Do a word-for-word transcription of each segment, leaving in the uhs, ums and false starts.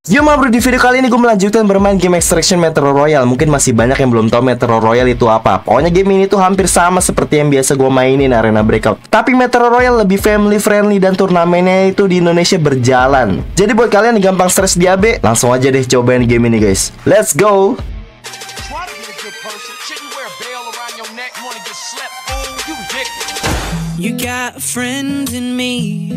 Yo ma bro, di video kali ini gue melanjutkan bermain game Extraction Metro Royale. Mungkin masih banyak yang belum tahu Metro Royale itu apa. Pokoknya game ini tuh hampir sama seperti yang biasa gue mainin Arena Breakout. Tapi Metro Royale lebih family friendly dan turnamennya itu di Indonesia berjalan. Jadi buat kalian yang gampang stres di A B, langsung aja deh cobain game ini guys. Let's go. You got a friend in me.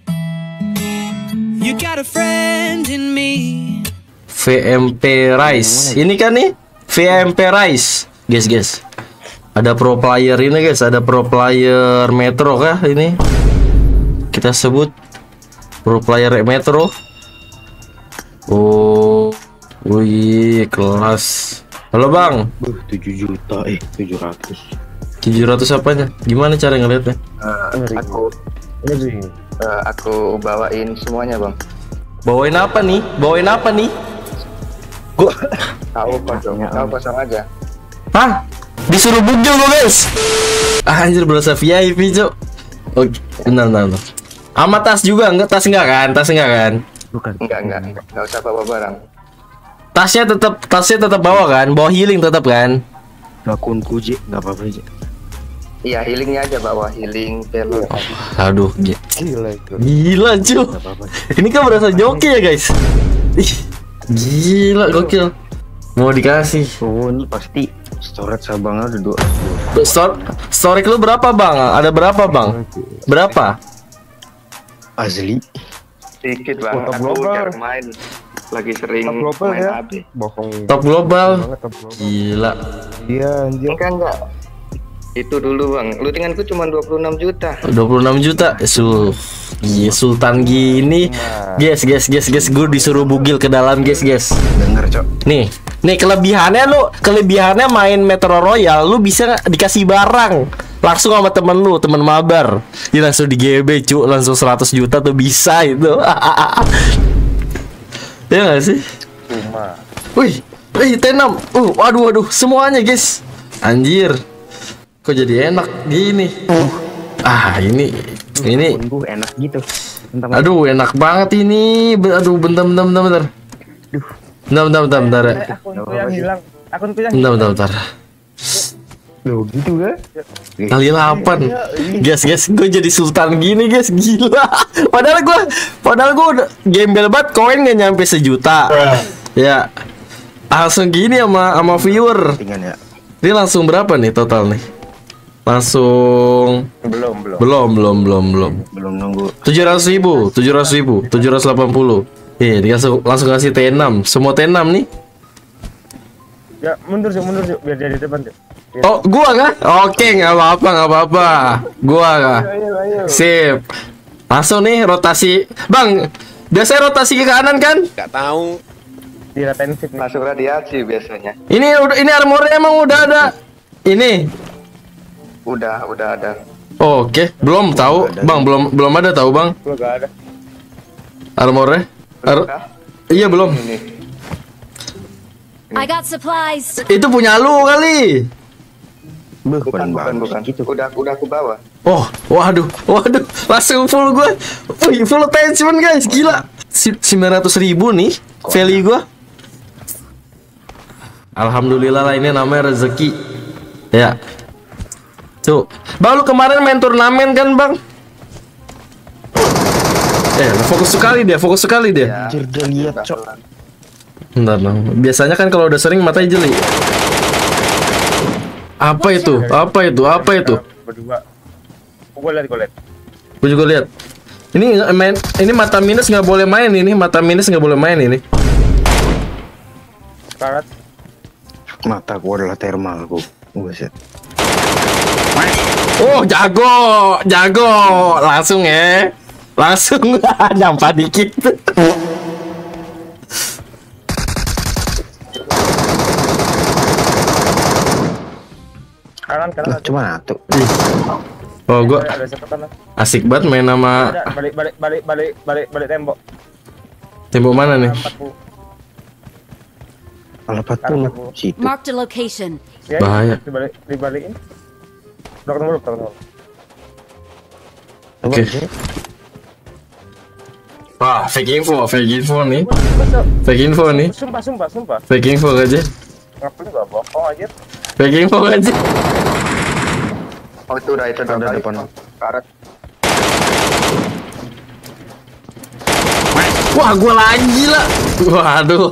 You got a friend in me. V M P Rise. Ini kan nih V M P Rise. Guys, guys. Ada pro player ini guys, ada pro player Metro kah ini? Kita sebut pro player Metro. Oh. Wih, kelas. Halo, Bang. tujuh juta eh tujuh ratus. tujuh ratus apanya? Gimana cara ngeliatnya? Uh, aku ini uh, aku bawain semuanya bang. Bawain apa nih? Bawain apa nih? Gua Tahu kosong, tahu kosong aja. Hah? Disuruh bugil gua guys. Ah, anjir berasa V I P cok. Oke, benar benar. Sama tas juga enggak? Tas enggak kan? Tas enggak kan? Bukan. Enggak enggak enggak, enggak usah bawa barang. Tasnya tetap tasnya tetap bawa kan? Bawa healing tetap kan? Akun kuji nggak apa-apa aja. Iya healingnya aja bawa healing pelot. Aduh, gi- Gila itu. gila cuy. Nggak apa-apa. Ini kan berasa joki ya guys. Ih, gila gokil. Mau dikasih. Oh ini pasti storage abangnya ada dua. Store storage lu berapa bang? Ada berapa bang? Berapa? Asli. Sedikit bang. Top Aku global. jarang main. Lagi sering Top global main ya? A B. Bohong. Top global. Banget top global. Gila. Iya anjir. Enggak enggak. Itu dulu bang. Lootinganku cuma dua puluh enam juta. dua puluh enam juta. Sul. Iya, Sultan gini. Guys, guys, guys, guys, gue disuruh bugil ke dalam, guys, guys. Dengar cok. Nih, nih kelebihannya lu, kelebihannya main Metro Royale, lu bisa dikasih barang langsung sama temen lu, temen mabar. Dia langsung di G B, cu, langsung seratus juta tuh bisa itu. Ya nggak sih? Cuma. Wih, wih, T enam. Uh, waduh, waduh, semuanya, guys. Anjir. Kok jadi enak gini? Ah, ini ini Tunggu enak gitu. Bentar, aduh, enak banget ini. Be- Aduh, bentar, bentar, bentar, bentar. Bentar, bentar, bentar, bentar. ya. Akunku yang hilang. Akunku yang Bentar, bentar, bentar. Loh gitu kan? Kali delapan. Guys, guys, gue jadi sultan gini, guys. Gila. Padahal gue, padahal gue udah gembel banget, koin nggak nyampe sejuta. Ya. Langsung gini sama sama viewer. Tinggal ya. Ini langsung berapa nih total nih? Langsung belum belum. belum, belum, belum, belum. Belum nunggu. tujuh ratus ribu, tujuh ratus ribu, tujuh ratus delapan puluh. Iya, dia langsung, langsung kasih T enam. Semua T enam nih. Ya mundur sih mundur sih biar dia di depan sih. Ya. Oh, gua kah? Oke, nggak apa-apa, nggak apa-apa. Gua kah? Ayo ayo. Sip. Langsung nih rotasi. Bang, biasanya rotasi ke kanan kan? Di retensif nih. Masuk radiasi biasanya. Ini udah ini armornya emang udah ada. Ini. Udah udah ada. Oke, belum tahu. Bang, belum belum ada tahu, Bang. Gua gak ada. Armornya? Ar- Udah. iya, belum. Ini. I got supplies. Itu punya lu kali. Beuh, Bukan paling bukan bagus bukan. gitu. Udah udah aku bawa. Oh, waduh, waduh, langsung full gue. Wih, full attachment guys, gila. sembilan ratus ribu nih value gue. Alhamdulillah lah, ini namanya rezeki. Ya. Tuh, Bang, lu kemarin main turnamen kan, Bang? Eh, fokus sekali dia, fokus sekali dia. Anjir dia lihat cok. Bentar, Bang. Biasanya kan kalau udah sering matanya jeli. Apa itu? Apa itu? Apa itu? Berdua. Gua lihat gua lihat. Gue juga lihat. Ini main, ini mata minus nggak boleh main ini, mata minus nggak boleh main ini. Karat. Mata gua adalah thermal gua. Buset. Oh, jago, jago, langsung ya, langsung nyampa dikit. Kanan kanan. Lah cuma satu. Oh, gua Ada siapa kanan? asik banget main sama Ada balik balik balik balik balik balik tembok. tembok mana nih? empat puluh. Alapat tuh situ. Marked a location. Ya, Bahaya. Dibalik dibalikin. Udah ketemu belum? Udah ketemu. Coba Oke. sih. Wah, fake info, fake info nih. Sumpah, Cok. Fake info nih. Sumpah, sumpah, sumpah. Fake info aja. Ngapain gak bohong aja? Fake info aja. Oh itu udah itu udah Ada kali. depan. Karet. Wah, gua lagi lah. Waduh.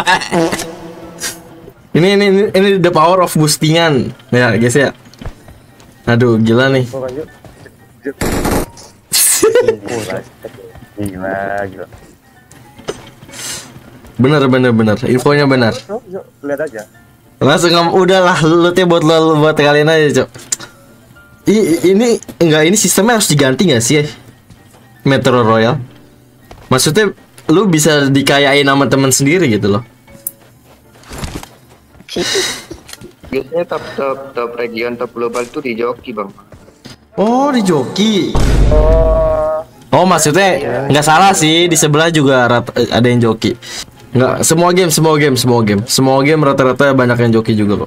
Ini ini ini, ini the power of boostingan. Ya, guys ya. Aduh, gila nih. Gua lanjut. Gila, gila. Bener bener bener. Infonya benar. Cok, Cok, lihat aja. Langsung ngom udahlah lu teh buat lo buat kalian aja, Cok. I, ini enggak ini sistemnya harus diganti nggak sih? Metro Royal. Maksudnya lu bisa dikayain sama teman sendiri gitu loh. Biasanya top top top region top global tuh di joki bang. Oh, di joki. Oh, Oh, maksudnya nggak salah sih, di sebelah juga rata, ada yang joki. Nggak, semua game, semua game, semua game. Semua game rata-rata banyak yang joki juga kok.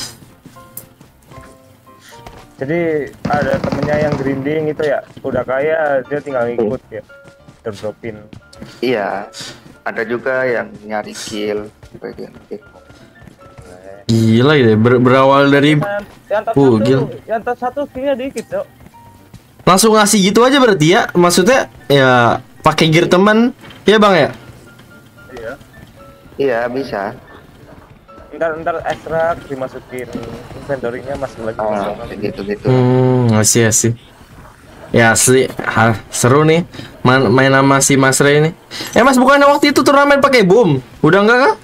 jadi ada temennya yang grinding itu ya, udah kaya dia tinggal ngikut ya, dropin. Iya. Ada juga yang nyari kill bagian kill. Gila ya, ber- berawal dari Yang, yang top Uh, satu, gila. yang top satu skillnya dikit, Cok. langsung ngasih gitu aja berarti ya. Maksudnya ya pakai gear teman, ya Bang ya? Iya. Iya bisa. Ntar ntar ekstrak dimasukin inventory-nya masih lagi Ah, kosong. kayak gitu gitu. Hmm, asli asli. Ya asli, ha, seru nih main, main sama si Mas Ray ini. Eh Mas, bukannya waktu itu turnamen pakai boom? Udah enggak kah?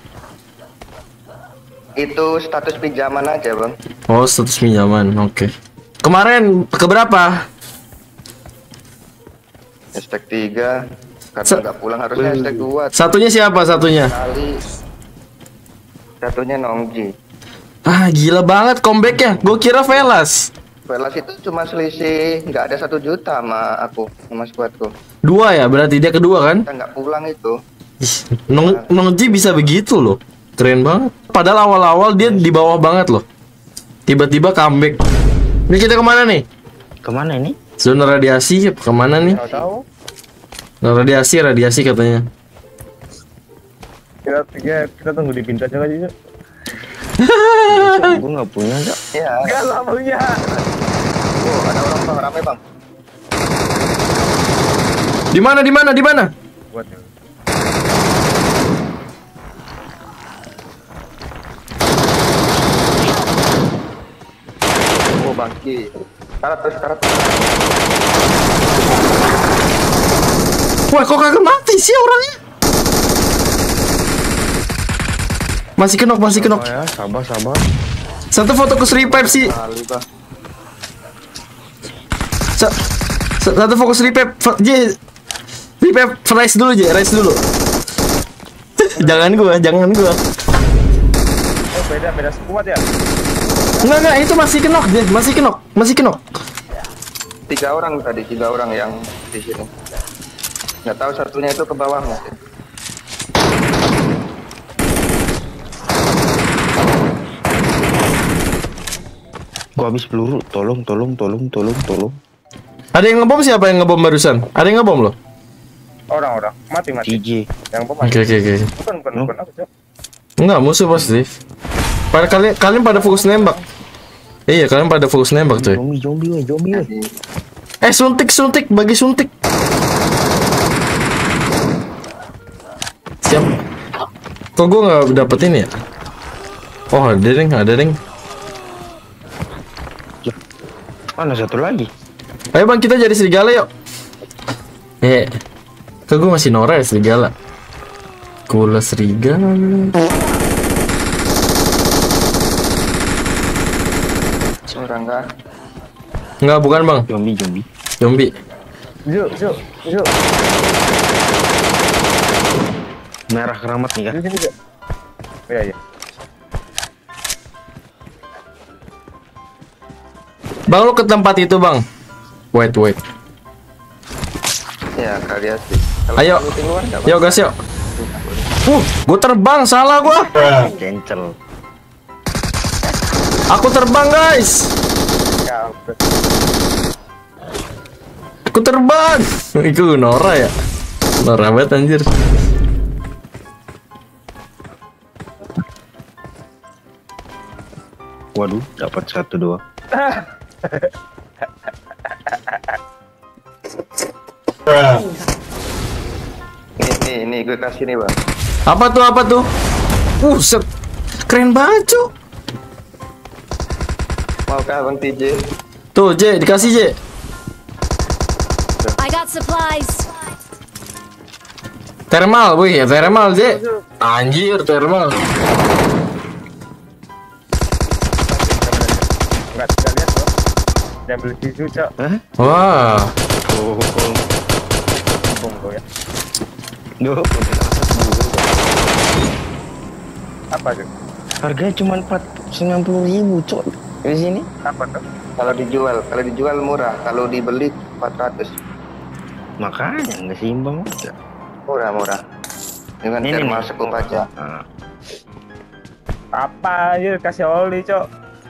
Itu status pinjaman aja bang. Oh, status pinjaman, oke. Kemarin keberapa? Hashtag tiga. Karena Sa- nggak pulang harusnya hashtag dua Satunya siapa satunya? kali. Satunya Nongji. Ah, gila banget comebacknya. Gue kira Velas. Velas itu cuma selisih nggak ada satu juta sama aku sama squadku. Dua ya, berarti dia kedua kan? Kita nggak pulang itu. Ih, Nong Nongji bisa begitu loh. Keren banget. Padahal awal-awal dia di bawah banget loh. Tiba-tiba comeback. Ini kita kemana nih? Kemana ini? Zona radiasi kemana nih? Tahu-tahu Zona radiasi, radiasi katanya. kita, kita kita tunggu di pintu aja aja. Gue nggak punya Cok. Iya. Enggak lah punya. Oh, ada orang bang rame bang. Di mana? Di mana? Di mana? Buat Oh bangki. Karat terus karat. Wah, kok kagak mati sih orangnya? Masih kenok, masih kenok. Oh ya, sabar sabar. Satu foto ke revive sih. Kali bang. Sa- sa- Satu fokus revive. F- J. Revive rise dulu, J. Rise dulu. Jangan gua, jangan gua. oh beda beda squad ya. Enggak, enggak, itu masih kenok, J. Masih kenok, masih kenok. Tiga orang tadi tiga orang yang di sini. Nggak tahu satunya itu ke bawah mungkin. Gua habis peluru. Tolong tolong tolong tolong tolong. Ada yang ngebom, siapa yang ngebom barusan? Ada yang ngebom loh. Orang-orang mati mati. C J. Yang pemain. Oke, oke, oke. Bukan bukan bukan aku, Cok. Enggak, musuh pasti. Pada kalian kalian pada fokus nembak. Iya, kalian pada fokus nembak, coy. Zombie zombie weh zombie weh. Eh, suntik, suntik, bagi suntik. Siap. Kok gue nggak dapetin ya? Oh, ada ring, ada ring. Mana satu lagi? Ayo bang, kita jadi serigala yuk. Eh, kok gue masih norak ya serigala? Kula serigala. Orang kah? Enggak, bukan bang. Zombie zombie. Zombie. Yuk, yuk, yuk. Merah keramat nih kah? Di sini, Cok. Iya, iya. Bang, lu ke tempat itu bang. Wait, wait. Ya kalian sih. Kalau Ayo. kamu keluar, nggak Yuk gas yuk. Uh, gue terbang, salah gue. Cancel. Aku terbang guys. Ya, Aku terbang. Itu Nora ya. Norak banget anjir. Waduh, dapat satu doang. Nih, nih, nih gue kasih nih bang. Apa tuh, apa tuh? Uh, set. Keren banget, Cuk. Mau kah bang T J? Tuh, J, dikasih, J. I got supplies. Thermal, wih, ya thermal, J. Anjir, thermal. Enggak bisa lihat loh. Dia beli tisu, Cok. Hah? Wah. Oh, oh. Tunggu ya. Duh, Apa tuh? harganya cuma empat sembilan puluh ribu, cok. Di sini. Apa tuh? Kalau dijual, kalau dijual murah, kalau dibeli empat ratus. Makanya nggak seimbang aja. Murah-murah. Dengan Ini thermal nih. scope aja. Nah, Apa aja kasih oli, Cok.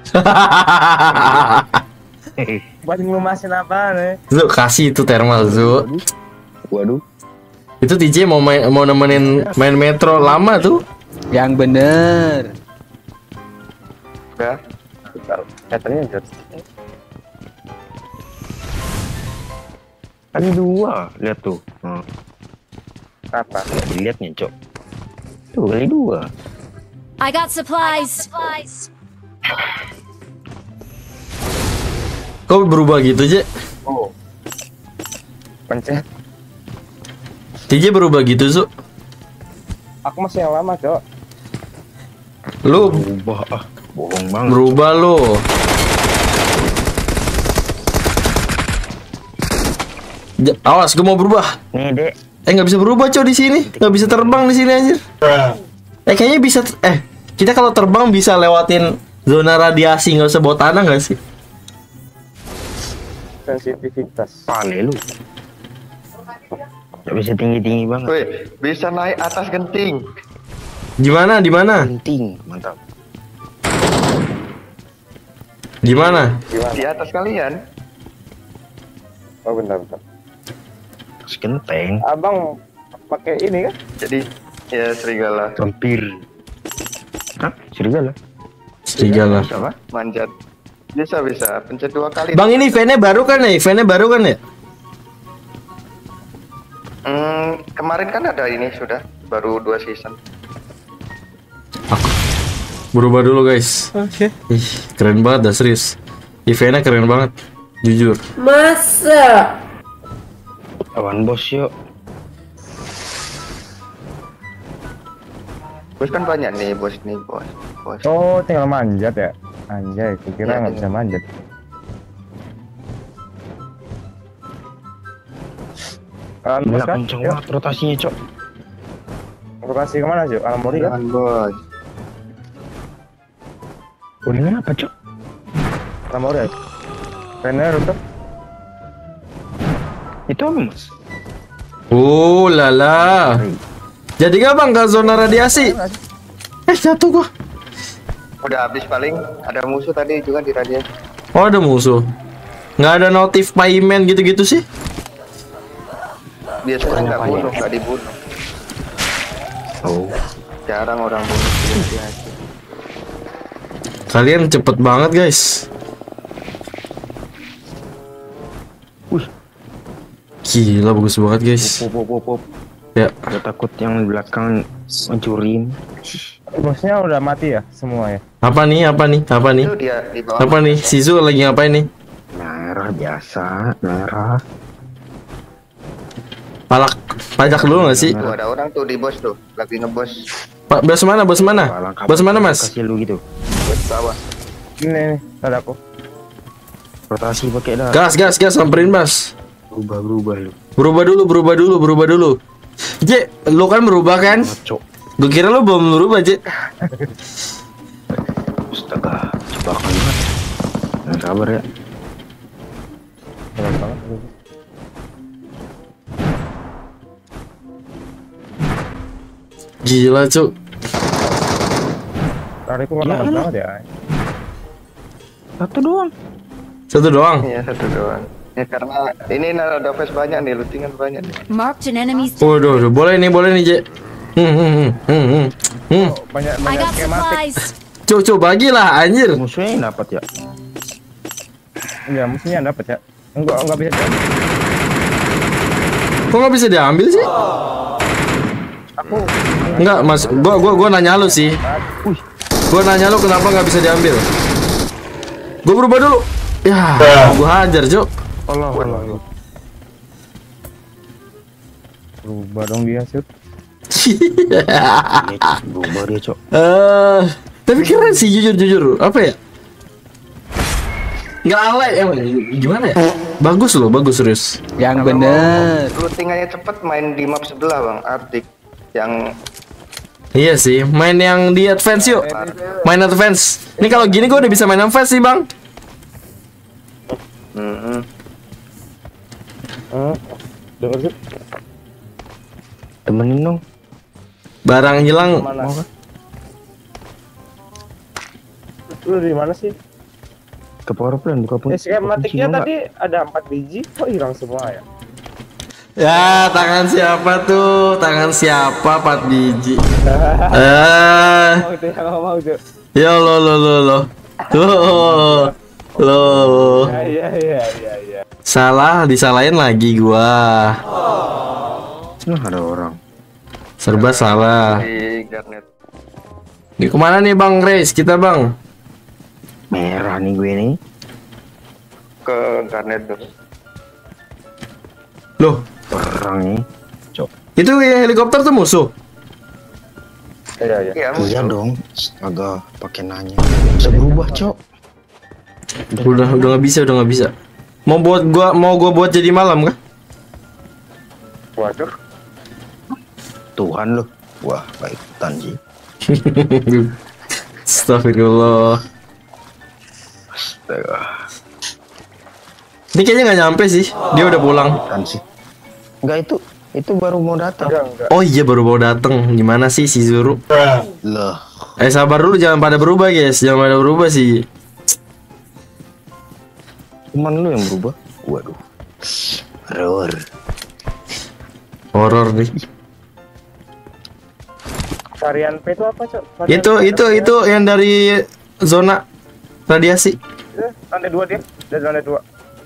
Buat ngelumasin apa nih? Zu, kasih itu thermal, Zu. waduh. Itu T J mau main, mau nemenin main Metro lama tuh. Yang bener. Udah. Katanya Jod. Ada dua, lihat tuh. Nah, Apa? nggak dilihatnya, cok. Tuh kali dua. I got supplies. Kok berubah gitu, J? Oh. Pencet. T J berubah gitu, Zu. Aku masih yang lama, Cok. Lu Berubah, ah, bohong banget. berubah lu. J- Awas, gue mau berubah. Nih, Dek. Eh, nggak bisa berubah, Cok, di sini. Nggak bisa terbang di sini, anjir. Eh, kayaknya bisa. t- Eh, kita kalau terbang bisa lewatin zona radiasi, nggak usah bawa tanah nggak sih? Sensitivitas. Pale lu. Gak bisa tinggi-tinggi banget. Wih, bisa naik atas genting. Gimana? Di mana? Penting, mantap. Di mana? Gimana? Di atas kalian. Oh, bentar, bentar. Sekenteng. Abang pakai ini kan? Jadi ya serigala. Vampir. Hah? Serigala? Serigala. Bisa pak? Manjat. Bisa bisa. Pencet dua kali. Bang, ini eventnya baru kan ya? Eventnya baru kan ya? Hmm, kemarin kan ada ini sudah baru dua season. Berubah dulu, guys. Oke. Ih, keren banget dah, serius. Eventnya keren banget, jujur. Masa? Awan bos yuk. Bos kan banyak nih bos nih bos. Bos. Oh, tinggal manjat ya? Anjay, kukira Iya, nggak iya. bisa manjat. Alam bos Gila kan? kenceng Yuk, banget rotasinya, cok. lokasi kemana, Cok? Alam Mori kan? Jangan bos. Kuningnya apa, cok? Alam Mori ya? Renner untuk Itu apa, mas? Oh lala. Jadi gak bang ke zona radiasi? Eh, jatuh gua. Udah habis paling ada musuh tadi juga di radiasi. Oh, ada musuh. Nggak ada notif payment gitu-gitu sih? Biasanya nggak bunuh, nggak dibunuh. Oh. Jarang orang bunuh di radiasi. Kalian cepet banget, guys. Wih. Gila, bagus banget, guys. Pop, pop, pop, pop. Ya. Gua takut yang di belakang mencuriin. bosnya udah mati ya semua ya? Apa nih? Apa nih? Apa nih? Itu dia di bawah. Apa nih? Sizu lagi ngapain nih? Merah biasa, merah. Palak pajak dulu nggak sih? Tuh ada orang tuh di bos tuh, lagi ngebos Pak, bos mana? Bos mana? Langkah Bos mana, Mas? Kasih lu gitu. bos bawah. Ini nih, padaku. Rotasi pakai dah. Gas, gas, gas, samperin, Mas. Berubah, berubah lu. Berubah dulu, berubah dulu, berubah dulu. J, lu kan berubah kan? Cok. Gue kira lu belum berubah, J. Astaga, jebakan banget. Nah, sabar ya. Keren banget. Gila, Cuk. Tariku nggak banget ya. Satu doang. Satu doang. Iya satu doang. Ya karena ini ada face banyak nih, lootingan banyak nih. Marked an enemy's. Waduh, waduh, boleh nih, boleh nih, Je. Hmm, hmm, hmm, hmm, hmm. hmm. Banyak I banyak got skematik. supplies. Cuk, cuk, bagilah, anjir. Musuhnya yang dapat ya. Iya, musuhnya dapat ya. Enggak enggak bisa. Kok nggak bisa diambil sih? Aku Enggak, mas, gua, gua, gua nanya lu sih. Gua nanya lu kenapa nggak bisa diambil. Gua berubah dulu. Ya, gua hajar, Cuk. Allah Allah. Allah. Berubah dong dia, Sud. Iya, Cok. Berubah dia, Cok. Eh, tapi keren sih, jujur jujur. Apa ya? Nggak alay emang. Gimana ya? Bagus loh, bagus serius. Yang bener. Lootingannya cepet, main di map sebelah bang, Arctic. Yang Iya sih, main yang di advance yuk. Main advance. Ini kalau gini gua udah bisa main advance sih, Bang. hmm, Hmm. Dengar Sud. Temenin dong. Barang hilang. Mana? Lu di mana sih? Ke power plant buka pun. Eh, skematiknya tadi ada empat biji, kok hilang semua ya? Ya, tangan siapa tuh? Tangan siapa empat biji? Eh, Mau itu yang mau tuh. ya lo lo lo lo. Tuh. Lo. Ya ya ya ya ya. Salah, disalahin lagi gua. Nah, ada orang. Serba salah. di Garnet. Ini kemana nih Bang Grace? Kita Bang. Merah nih gue nih. Ke Garnet tuh. Loh, Perang nih. Cok. itu yang helikopter tuh musuh. Iya iya. Iya, Iya musuh. dong. Agak pakai nanya. Bisa berubah, Cok. Udah udah nggak bisa, udah nggak bisa. Mau buat gua mau gua buat jadi malam kah? Waduh. Tuhan lu. Wah, baik Tanji. Astagfirullah. Astaga. Ini kayaknya nggak nyampe sih. Dia udah pulang. Tanji. Enggak itu. Itu baru mau datang. Enggak enggak. Oh iya baru mau dateng. Gimana sih si Zuru? Loh. Eh sabar dulu, jangan pada berubah guys. Jangan pada berubah sih. Cuman lu yang berubah. Waduh. Horor. Horor nih. Varian P itu apa, Cok? Varian Itu P itu apa ya? itu yang dari zona radiasi. Eh, lantai dua dia. Dari lantai dua.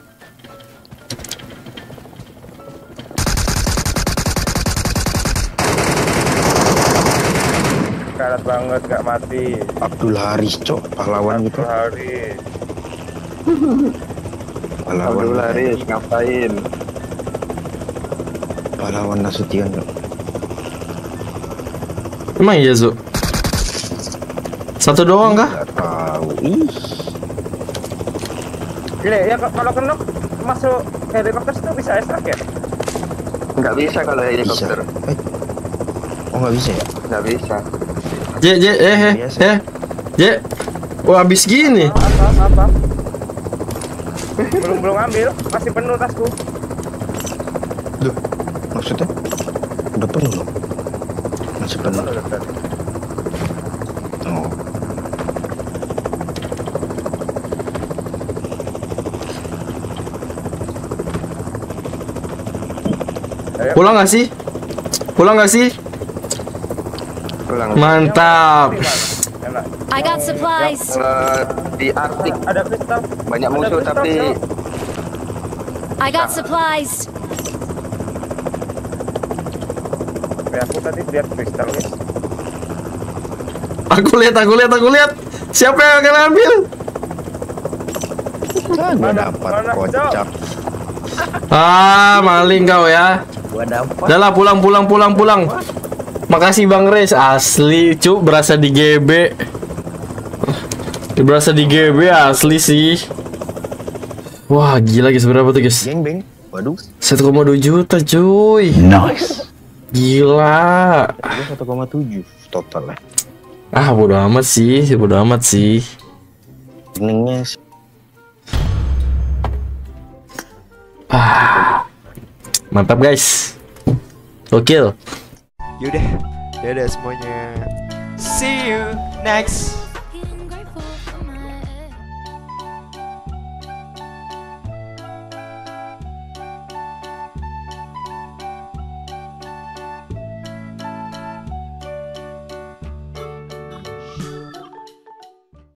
Karat banget, gak mati. Abdul Haris, Cok. Pahlawan gitu. Hari. Pahlawan. Abdul Haris ngapain? Pahlawan Nasution, Cok. Emang iya Zu? Satu doang kah? Gak tahu. Ih. Gile, ya k- kalau kena masuk helikopter itu bisa extract ya? Nggak bisa kalau Bisa. helikopter. Eh. Oh, nggak bisa ya? Nggak bisa. J J eh eh eh J. Wah habis gini. Apa apa? belum belum ambil, masih penuh tasku. Duh. Maksudnya? Udah penuh loh. Masih penuh. Oh. Pulang nggak sih? Pulang nggak sih? Pulang. Mantap. Enak. I got supplies. Eh, di Arctic Ada kristal. banyak Ada musuh kristal, tapi Cok. I got supplies. Ya, aku tadi lihat kristal guys. Aku lihat, aku lihat, aku lihat. Siapa yang akan ambil? Gua Mana- dapat mana, kocak. Ah, maling kau ya. Gua dapat. Udah lah, pulang, pulang, pulang, pulang. Makasih Bang Reis, asli cuk, berasa di G B. Berasa di G B asli sih. Wah, gila guys, berapa tuh guys? Geng beng. Waduh. satu koma dua juta cuy. Nice. Gila. Gua satu koma tujuh total lah. Ah, bodo amat sih, bodo amat sih. Keningnya sih. Ah. Mantap guys. Gokil. Yaudah, dadah semuanya. See you next